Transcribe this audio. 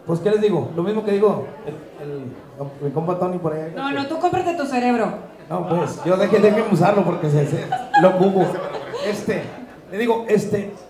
Pues, ¿qué les digo? Lo mismo que digo mi compa Tony por ahí. No, tú cómprate tu cerebro. No, pues, yo déjenme usarlo porque lo ocupo. Le digo,